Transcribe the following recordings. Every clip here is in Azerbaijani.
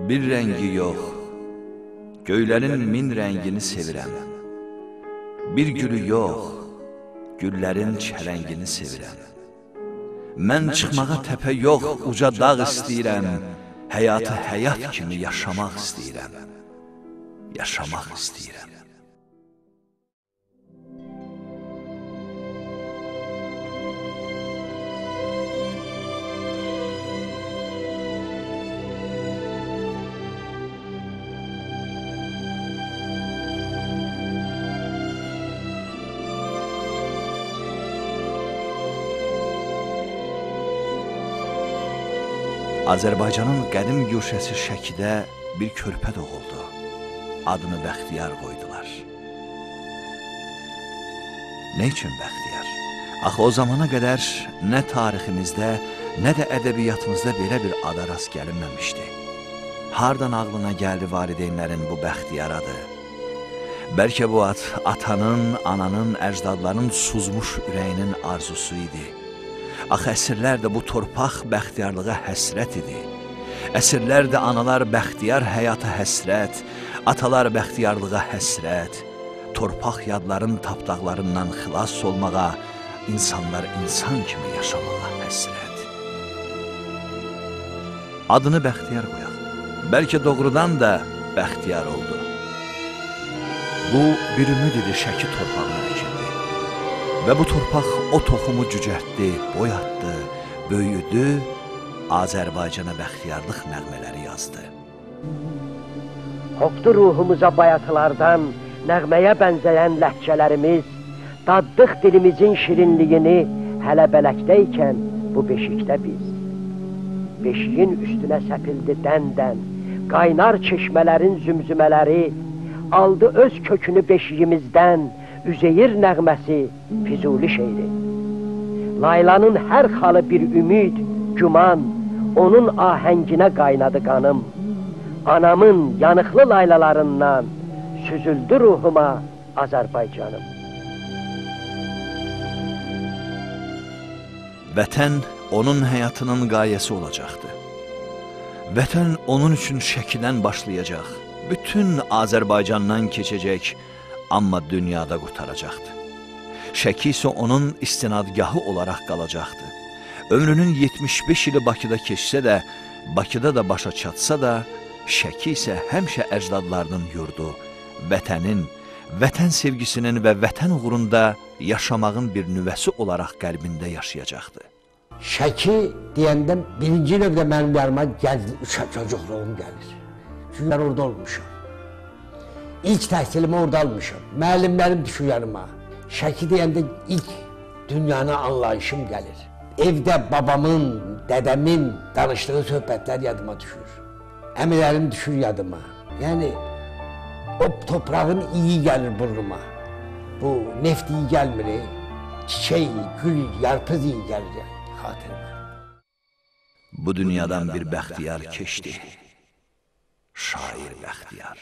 Bir rəngi yox, göylərin min rəngini sevirəm. Bir gülü yox, güllərin çələngini sevirəm. Mən çıxmağa təpə yox, uca dağ istəyirəm. Həyatı həyat kimi yaşamaq istəyirəm. Yaşamaq istəyirəm. Azərbaycanın qədim güşəsi Şəkidə bir körpə doğuldu. Adını Bəxtiyar qoydular. Nə üçün Bəxtiyar? Axı o zamana qədər nə tariximizdə, nə də ədəbiyyatımızda belə bir ada rast gəlinməmişdi. Hardan ağlına gəldi valideynlərin bu Bəxtiyar adı? Bəlkə bu ad atanın, ananın, əcdadların suzmuş ürəyinin arzusu idi. Axı əsrlərdə bu torpaq bəxtiyarlığa həsrət idi. Əsrlərdə analar bəxtiyar həyata həsrət, atalar bəxtiyarlığa həsrət, torpaq yadların tapdaqlarından xilas olmağa, insanlar insan kimi yaşamağa həsrət. Adını Bəxtiyar qoyaq. Bəlkə doğrudan da Bəxtiyar oldu. Bu bir ümid idi Şəki torpağına əkildi. Və bu torpaq o toxumu cücərtdi, boyatdı, böyüdü, Azərbaycana bəxtiyarlıq nəğmələri yazdı. Qopdu ruhumuza bayatılardan nəğməyə bənzəyən ləhcələrimiz, daddıq dilimizin şirinliyini hələ bələkdəykən bu beşikdə biz. Beşiyin üstünə səpildi dən-dən, qaynar çeşmələrin zümzümələri, aldı öz kökünü beşiyimizdən, Üzeyir nəğməsi, Füzuli şeiri. Laylanın hər xalı bir ümid, güman, onun ahənginə qaynadı qanım. Anamın yanıqlı laylalarından süzüldü ruhuma Azərbaycanım. Vətən onun həyatının qayəsi olacaqdı. Vətən onun üçün Şəkidən başlayacaq, bütün Azərbaycandan keçəcək, amma dünyada qurtaracaqdı. Şəki isə onun istinadgahı olaraq qalacaqdı. Ömrünün 75 ili Bakıda keçsə də, Bakıda da başa çatsa da, Şəki isə həmişə əcdadlarının yurdu, vətənin, vətən sevgisinin və vətən uğrunda yaşamağın bir nüvəsi olaraq qəlbində yaşayacaqdı. Şəki deyəndə birinci növdə mənim yanıma çocukluğum gəlir. Çünki mən orada olmuşam. İlk təhsilimi orada almışam. Müəllimlərim düşür yanıma. Şəki deyəndə ilk dünyanı anlayışım gəlir. Evdə babamın, dədəmin danışdığı söhbətlər yadıma düşür. Əmilərim düşür yadıma. Yəni, o toprağın iyi gəlir burnuma. Bu neft iyi gəlmir, çiçək, gül, yarpız iyi gəlir xatirimə. Bu dünyadan bir Bəxtiyar keçdi. Şair Bəxtiyar.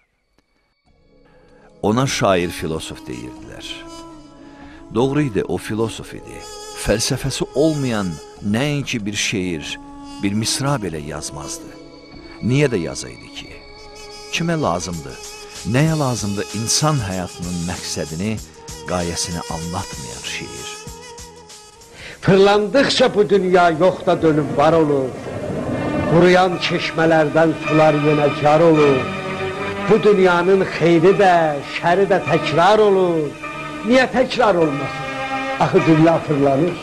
Ona şair filosof deyirdilər. Doğru idi, o filosof idi. Fəlsəfəsi olmayan nəinki bir şeir, bir misra belə yazmazdı. Niyə də yazaydı ki? Kimə lazımdır? Nəyə lazımdır insan həyatının məqsədini, qayəsini anlatmayan şeir? Fırlandıqca bu dünya yoxda dönüb var olur. Quruyan çeşmələrdən sular yenə car olur. Bu dünyanın xeyri də, şəri də təkrar olur. Niyə təkrar olmasın? Axı dünya fırlanır.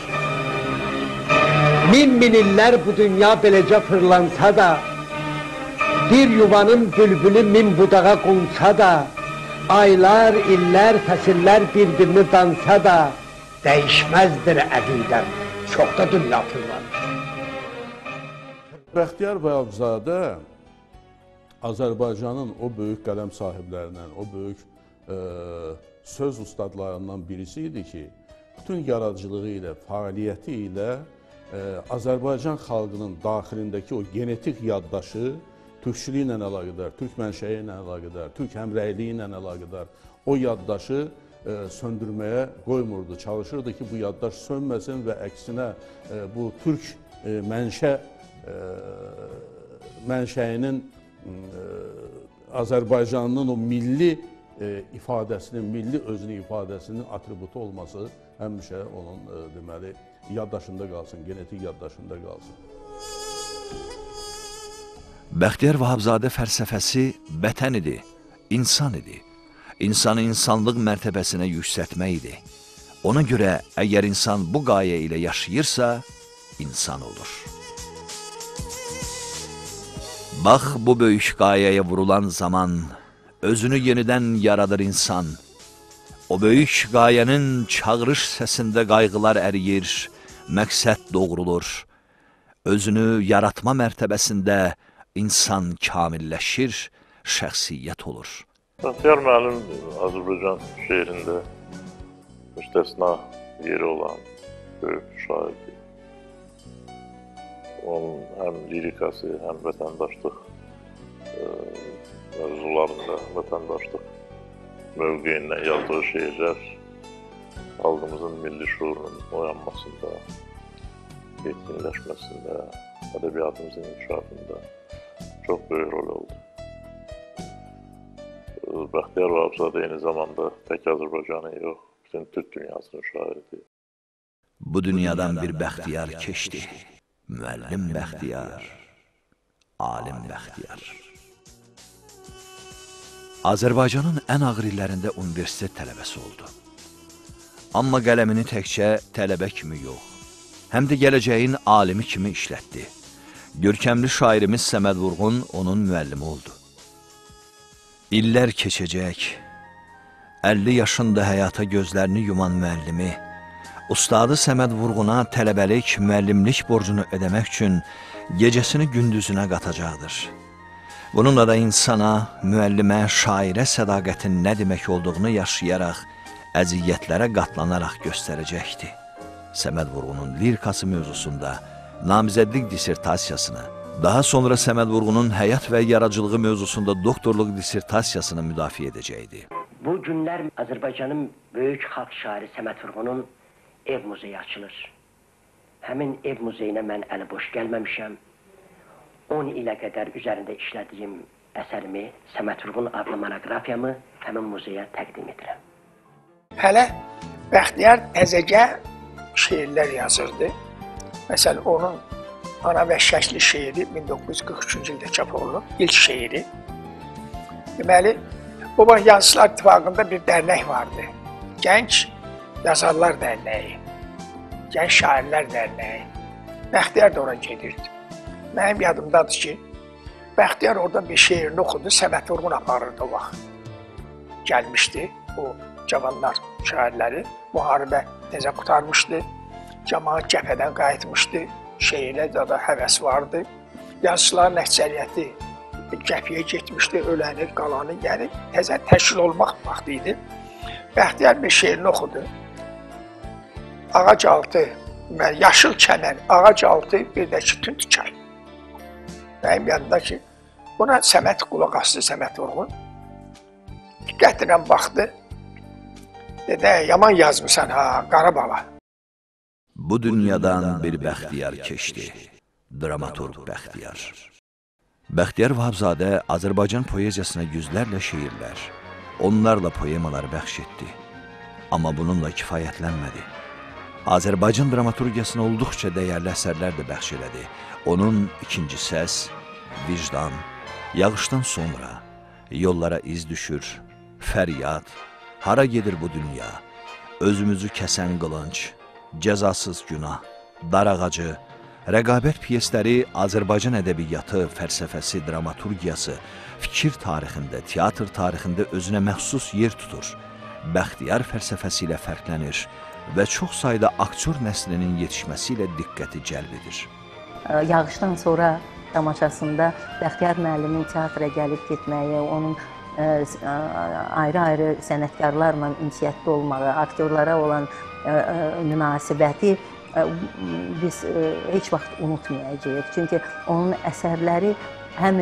Min illər bu dünya beləcə fırlansa da, bir yuvanın bülbülü min budağa qonsa da, aylar, illər, fəsillər bir-birini dansa da, dəyişməzdir əqidəm, çox da dünya fırlanır. Bəxtiyar Vahabzadə Azərbaycanın o böyük qələm sahiblərindən, o böyük söz ustadlarından birisi idi ki, bütün yaradıcılığı ilə, fəaliyyəti ilə Azərbaycan xalqının daxilindəki o genetik yaddaşı türkçülüyü ilə əlaqədar, türk mənşəyi ilə əlaqədar, türk həmrəyliyi ilə əlaqədar o yaddaşı söndürməyə qoymurdu. Çalışırdı ki, bu yaddaş sönməsin və əksinə bu türk mənşəyinin Azərbaycanın o milli ifadəsinin, milli özünü ifadəsinin atributu olması həmişə onun deməli yaddaşında qalsın, genetik yaddaşında qalsın. Bəxtiyar Vahabzadə fəlsəfəsi vətən idi, insan idi. İnsanı insanlıq mərtəbəsinə yüksəltmək idi. Ona görə əgər insan bu qayə ilə yaşayırsa, insan olur. Bax, bu böyük qayəyə vurulan zaman özünü yenidən yaradır insan. O böyük qayənin çağırış səsində qayğılar əriyir, məqsəd doğrulur. Özünü yaratma mərtəbəsində insan kamilləşir, şəxsiyyət olur. Bəxtiyar müəllim Azərbaycan şeirində müstəsna yeri olan böyük şairdir. Onun həm lirikası, həm vətəndaşlıq mövzularında, vətəndaşlıq mövqeyindən yazdığı şeirlər xalqımızın milli şuurunun oyanmasında, yetkinləşməsində, ədəbiyyatımızın inkişafında çox böyük rol oldu. Bəxtiyar Vahabzadə eyni zamanda tək Azərbaycanın yox, bütün Türk dünyasının şairidir. Bu dünyadan bir bəxtiyar keçdi, müəllim bəxtiyar, alim bəxtiyar. Azərbaycanın ən ağır illərində universitet tələbəsi oldu. Amma qələmini təkcə tələbə kimi yox, həm də gələcəyin alimi kimi işlətdi. Görkəmli şairimiz Səməd Vurğun onun müəllimi oldu. İllər keçəcək, 50 yaşında həyata gözlərini yuman müəllimi, ustadı Səməd Vurğuna tələbəlik, müəllimlik borcunu ödəmək üçün gecəsini gündüzünə qatacaqdır. Bununla da insana, müəllimə, şairə sədaqətin nə demək olduğunu yaşayaraq, əziyyətlərə qatlanaraq göstərəcəkdi. Səməd Vurğunun lirikası mövzusunda namizədlik dissertasiyasını, daha sonra Səməd Vurğunun həyat və yaradıcılığı mövzusunda doktorluq dissertasiyasını müdafiə edəcəkdi. Bu günlər Azərbaycanın böyük xalq şairi Səməd Vurğunun ev muzeyi açılır. Həmin ev muzeyinə mən əli boş gəlməmişəm. 10 ilə qədər üzərində işlədiyim əsərimi, Səməd Vurğun adlı monoqrafiyamı həmin muzeyə təqdim edirəm. Hələ Bəxtiyar təzəcə şeirlər yazırdı. Məsələn, onun Ana və Şəkli şeiri 1943-cü ildə çap olunub, ilk şeiri. Deməli, bu Yazıçılar İttifaqında bir dərnək vardı. Gənc Yazarlar Dərnəyi, Gənc Şairlər Dərnəyi. Bəxtiyar da ora gedirdi. Mənim yadımdadır ki, Bəxtiyar orada bir şeirini oxudu, Səməd Vurğun aparırdı o vaxt. Gəlmişdi bu cavanlar şairləri, müharibə təzə qutarmışdı, cəmaat cəbhədən qayıtmışdı, şeirlə da həvəs vardı. Yazıçıların əksəriyyəti cəbhəyə getmişdi, öləni, qalanı, yəni təzə təşkil olmaq vaxtı idi. Bəxtiyar bir şeirini oxudu. Ağac altı, yaşıl çəmən, ağac altı, bir də ki, tünd çay. Mənim yanımda ki, buna Səməd qulaq asdı, Səməd Vurğun. Diqqətlə baxdı, dedi, yaman yazmışsan ha, Qarabala. Bu dünyadan bir bəxtiyar keçdi, dramaturq Bəxtiyar. Bəxtiyar Vahabzadə Azərbaycan poeziyasına yüzlərlə şeirlər, onlarla poemalar bəxş etdi. Amma bununla kifayətlənmədi. Azərbaycan dramaturgiyasına olduqca dəyərli əsərlər də bəxş elədi. Onun ikinci səs, vicdan, yağışdan sonra, yollara iz düşür, fəryad, hara gedir bu dünya, özümüzü kəsən qılınc, cəzasız günah, dar ağacı, rəqabət piyesləri Azərbaycan ədəbiyyatı, fəlsəfəsi, dramaturgiyası, fikir tarixində, teatr tarixində özünə məxsus yer tutur. Bəxtiyar fəlsəfəsi ilə fərqlənir və çox sayda aktyor nəslinin yetişməsi ilə diqqəti cəlb edir. Yağışdan sonra tamaşasında Bəxtiyar müəllimin teatra gəlib getməyi, onun ayrı-ayrı sənətkarlarla ünsiyyətli olmağı, aktyorlara olan münasibəti biz heç vaxt unutmayacağıq. Çünki onun əsərləri həm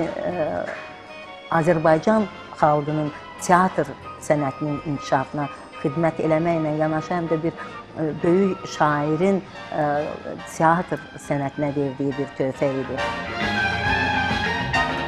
Azərbaycan xalqının teatr sənətinin inkişafına xidmət eləməklə yanaşı, həm də bir böyük şairin teatr sənətinə verdiyi bir töhfə idi.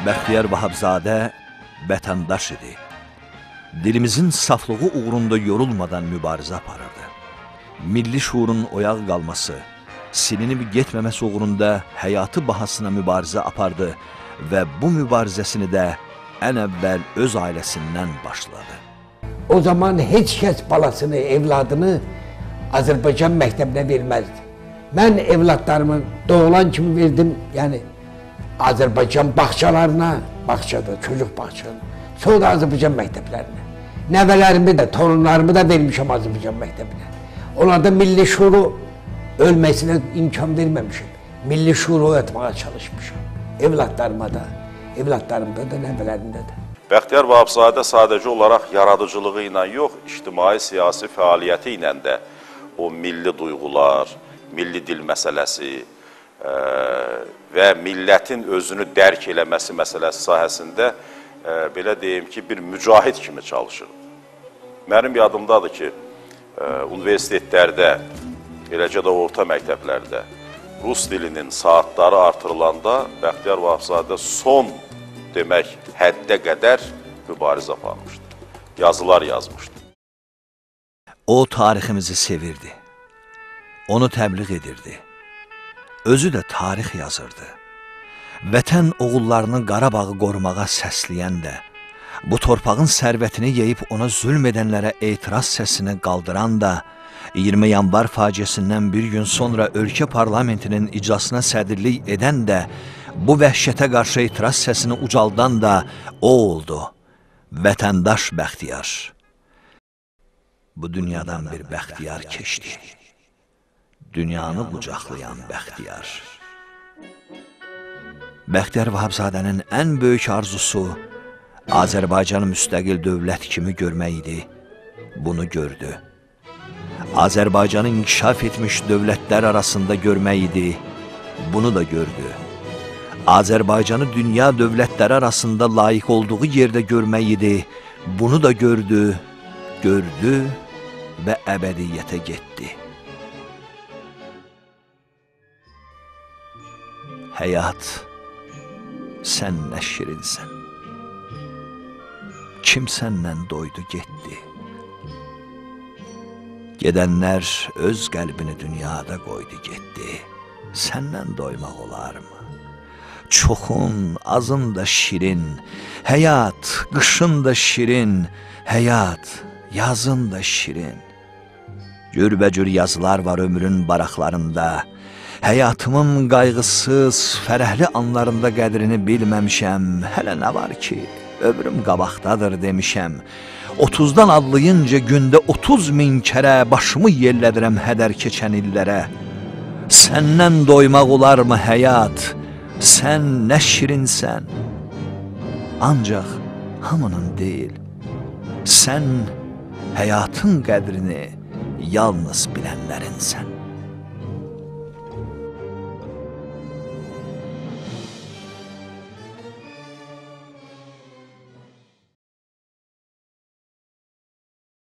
Bəxtiyar Vahabzadə vətəndaş idi. Dilimizin saflığı uğrunda yorulmadan mübarizə aparırdı. Milli şuurun oyaq qalması, silinib getməməsi uğrunda həyatı bahasına mübarizə apardı və bu mübarizəsini də ən əvvəl öz ailəsindən başladı. O zaman heç kəs balasını, evladını Azərbaycan məktəbinə verməzdi. Mən evladlarımı doğulan kimi verdim, yəni Azərbaycan bağçalarına, bağçada, çocuk bağçalarına, sonra Azərbaycan məktəblərinə. Nəvələrimi də, torunlarımı da vermişəm Azərbaycan məktəbinə. Onlarda milli şuuru ölməsinə imkan verməmişim. Milli şuuru öğretmeye çalışmışım. Evlatlarıma da, evlatlarımda da, nəvələrimdə də. Bəxtiyar Vahabzadə sadəcə olaraq yaradıcılığı ilə yox, ictimai-siyasi fəaliyyəti ilə də o milli duyğular, milli dil məsələsi və millətin özünü dərk eləməsi məsələsi sahəsində belə deyim ki, bir mücahid kimi çalışır. Mənim yadımdadır ki, universitetlərdə, eləcə də orta məktəblərdə rus dilinin saatları artırılanda Bəxtiyar Vahabzadə son demək həddə qədər mübarizə aparmışdı. Yazılar yazmışdı. O tariximizi sevirdi. Onu təbliğ edirdi. Özü də tarix yazırdı. Vətən oğullarını Qarabağı qorumağa səsləyən də, bu torpağın sərvətini yeyib ona zülm edənlərə etiraz səsini qaldıran da, 20 yanvar faciəsindən bir gün sonra ölkə parlamentinin iclasına sədrlik edən də, bu vəhşətə qarşı etiraz səsini ucaldan da o oldu, vətəndaş Bəxtiyar. Bu dünyadan bir Bəxtiyar keçdi, dünyanı qucaqlayan Bəxtiyar. Bəxtiyar Vahabzadənin ən böyük arzusu Azərbaycanı müstəqil dövlət kimi görmək idi, bunu gördü. Azərbaycanı inkişaf etmiş dövlətlər arasında görmək idi, bunu da gördü. Azərbaycanı dünya dövlətləri arasında layiq olduğu yerdə görmək idi, bunu da gördü, gördü və əbədiyyətə getdi. Həyat, sən nə şirinsən. Kim səndən doydu getdi. Gedənlər öz qəlbini dünyada qoydu getdi. Səndən doymaq olarmı? Çoxun, azın da şirin, həyat, qışın da şirin, həyat, yazın da şirin. Cürbəcür yazılar var ömrün baraqlarında, həyatımın qayğısız, fərəhli anlarında qədrini bilməmişəm, hələ nə var ki, ömrüm qabaqdadır demişəm. 30-dan adlayınca gündə 30 min kərə başımı yellədirəm hədər keçən illərə. Səndən doymaq olarmı həyat, sən nə şirinsən, ancaq hamının deyil. Sən həyatın qədrini yalnız bilənlərinsən.